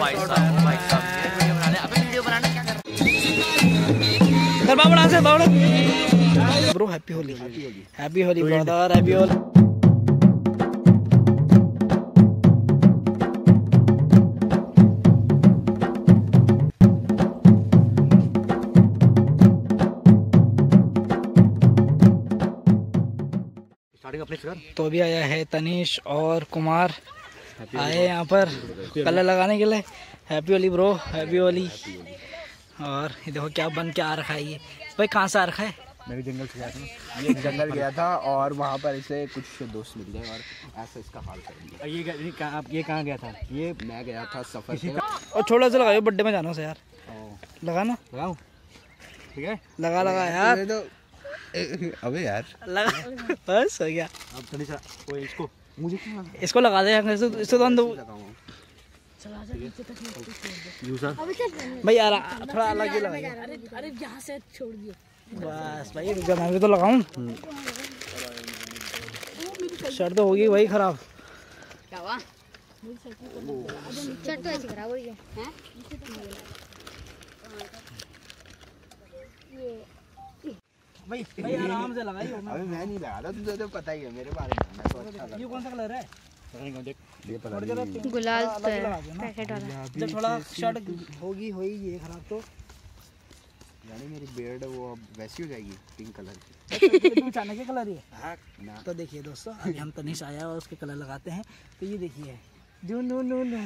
भाई साहब वीडियो बना ले। अबे वीडियो बनाना क्या कर कर बाबड़ा से बाबड़ा bro. Happy Holi, happy Holi brother, happy Holi. तो अभी आया है तनीश और कुमार आए यहाँ पर कलर लगाने के लिए। Happy Holi bro, happy Holi. और ये देखो क्या बन के आ रखा है ये भाई। कहाँ से आ रखा है? मैं जंगल से गया था, ये जंगल गया था और वहाँ पर इसे कुछ दोस्त मिल गए और ऐसा इसका हाल कर दिया। ये कहाँ गया था? ये मैं गया था सफर पे। और छोटा सा लगाओ, बर्थडे में जाना से यार। लगा ना, लगाऊं? ठीक है, लगा यार। अबे यार लगा बस हो गया। अब थोड़ी सा इसको मुझे क्यों इसको लगा दे इसको तो भाई यार थोड़ा अलग ही लगाइए। अरे यहाँ से छोड़ दियो बस भाई रुक जा, मैं भी तो लगाऊं। शर्ट तो होगी भाई खराब। क्या हुआ? शर्ट तो ऐसी खराब हो रही है। भाई आराम से लगाइए। अबे मैं नहीं लगा रहा, तुझे तो पता ही है मेरे बारे में। मैं तो अच्छा लगा। ये कौन सा कलर है? ये पता नहीं। गुलाल पैकेट वाला। जब थोड़ा शर्ट होगी ये खराब तो यानी मेरी बेर्ड वो अब वैसी हो जाएगी पिंक कलर की। चाने के कलर ही है ना। तो देखिए दोस्तों, अभी हम तनीश आया और उसके कलर लगाते हैं। तो ये देखिए जो नो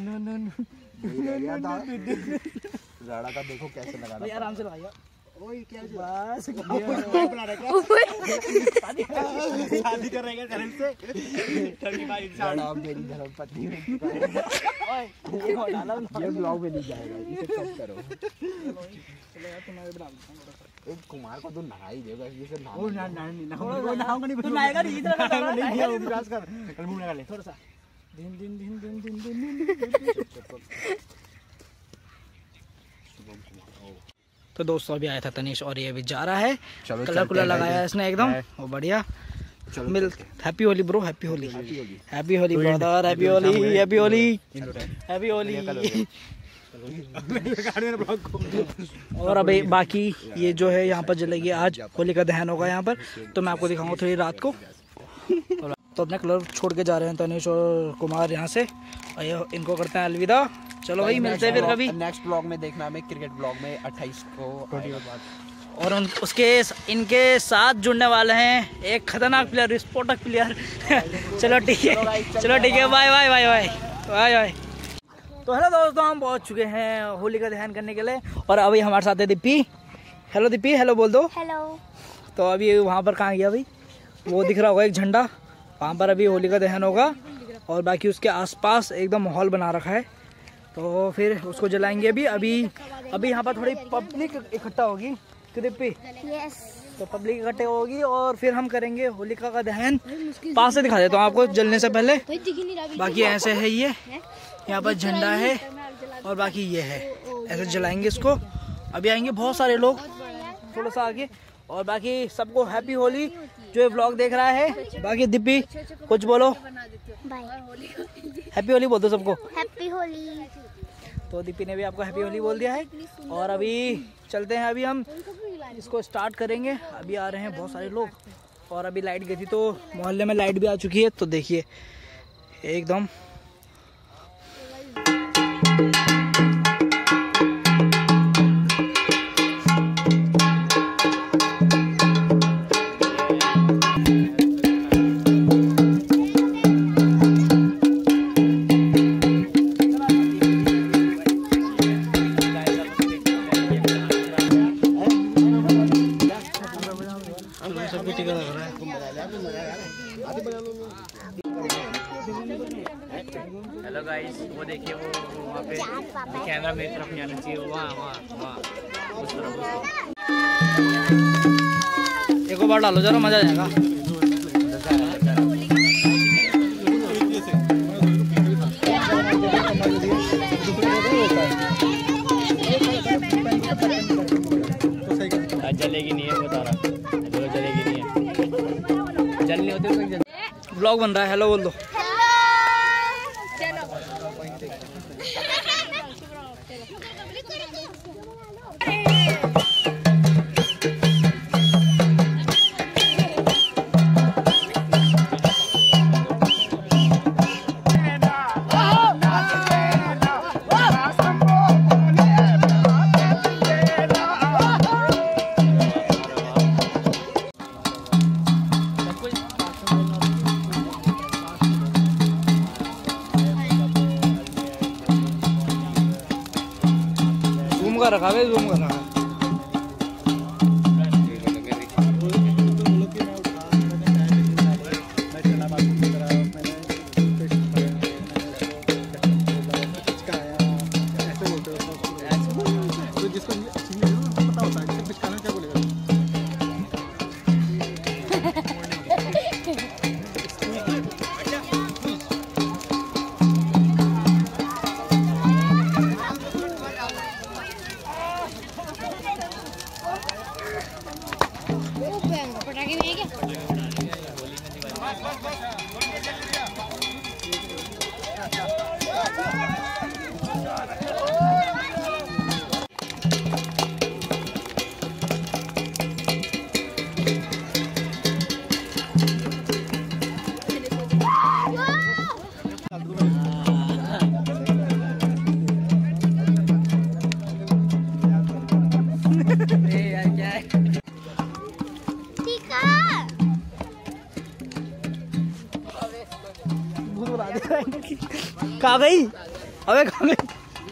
राड़ा का देखो कैसे लगा रहा है। आराम से लगाइए। क्या बस शादी करेंगे घर से। आप मेरी धर्मपत्नी ये ब्लॉग में नहीं जाएगा, इसे कब करो। एक कुमार को तो नहा ही देगा, इसे नहाएगा नहीं थोड़ा सा तो दोस्तों अभी आया था तनीश और ये अभी जा रहा है। कलर कुलर लगाया इसने एकदम वो बढ़िया। मिल happy Holi bro, happy Holi, happy Holi brother, happy Holi, happy Holi, happy Holi. और अभी बाकी ये जो है यहाँ पर जलेगी, आज होली का दहन होगा यहाँ पर। तो मैं आपको दिखाऊंगा थोड़ी रात को। तो अपने कलर छोड़ के जा रहे हैं तनीश और कुमार यहाँ से, और इनको करते हैं अलविदा। चलो भाई मिलते हैं फिर कभी नेक्स्ट ब्लॉग में। देखना हमें क्रिकेट ब्लॉग में 28 को। और इनके साथ जुड़ने वाले हैं एक खतरनाक प्लेयर, विस्फोटक प्लेयर। चलो ठीक है, चलो ठीक है, bye bye bye bye bye bye. तो हेलो दोस्तों, हम पहुंच चुके हैं होली का दहन करने के लिए। और अभी हमारे साथ है दीपी। हेलो दीपी, हेलो बोल दो। हेलो। तो अभी वहाँ पर कहाँ गया भाई? वो दिख रहा होगा एक झंडा, वहाँ पर अभी होली का दहन होगा। और बाकी उसके आसपास एकदम माहौल बना रखा है, तो फिर उसको जलाएंगे अभी यहाँ पर थोड़ी पब्लिक इकट्ठा होगी। यस। तो पब्लिक इकट्ठे होगी और फिर हम करेंगे होलिका का दहन। पास से दिखा देता हूँ आपको जलने से पहले। बाकी ऐसे है, ये यहाँ पर झंडा है और बाकी ये है, ऐसे जलाएंगे इसको। अभी आएंगे बहुत सारे लोग थोड़ा सा आगे। और बाकी सबको हैप्पी होली जो ये व्लॉग देख रहा है। बाकी दीपी कुछ बोलो। हैप्पी होली बोल दो सबको। हैप्पी होली। तो दीपी ने भी आपको हैप्पी होली बोल दिया है। और अभी चलते हैं, अभी हम इसको स्टार्ट करेंगे। अभी आ रहे हैं बहुत सारे लोग। और अभी लाइट गई थी तो मोहल्ले में लाइट भी आ चुकी है। तो देखिए एकदम हेलो गाइस, वो देखिए वो वहाँ पे कैमरा मेरी तरफ नहीं आना चाहिए। वहाँ उस तरफ। एक बार डालो जरा, मजा आ जाएगा। जलेगी नहीं है, बता रहा जलेगी नहीं है। जलनी होती है। व्लॉग बन रहा है, हेलो बोल दो। रखा है जूम कर रखा है। पटाखे भी है क्या? कहाँ गई? अबे कहाँ गई?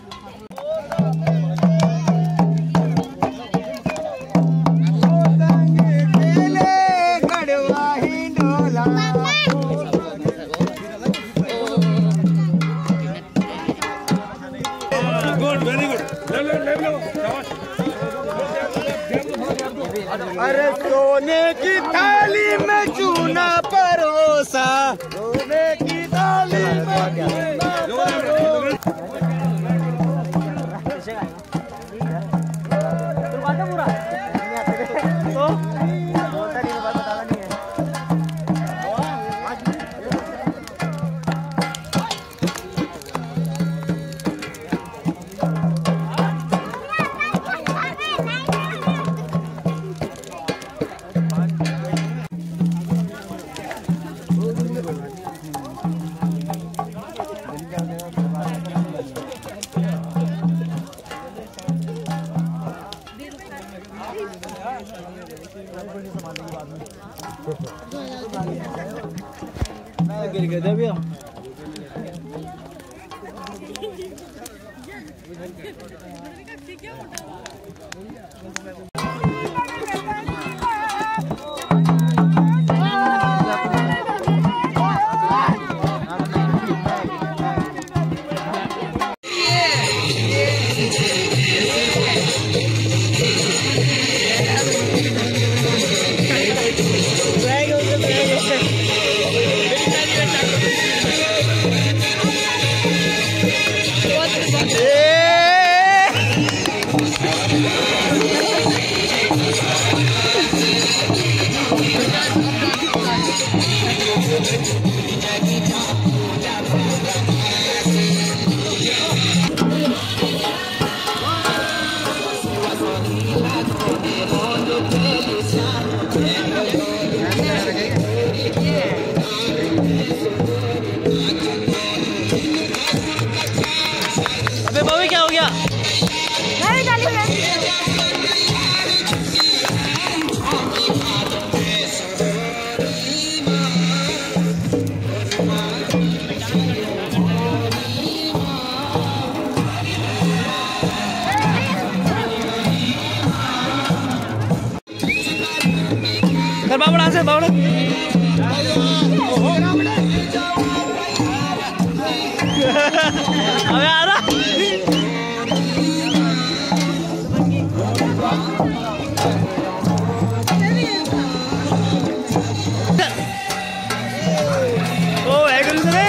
अरे सोने की थाली में चूना परोसा, सोने की थाली में चूना गिर गए थे अभी हम। अबे बाबू क्या हो गया? कर बाबड़ा से बाबड़ा अबे आ रहा ओ है गुरु से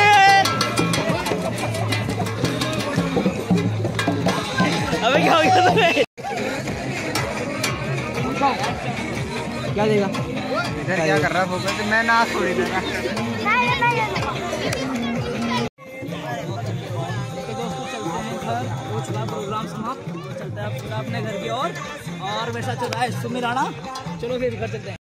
अबे क्या हो गया तुम्हें? क्या देगा? इधर क्या कर रहा है फोकस? मैं ना छोड़ी देगा। यार हो चुका प्रोग्राम समाप्त, चलता है पूरा अपने घर की ओर। और वैसा चल रहा है सुमिराना। चलो फिर घर चलते हैं।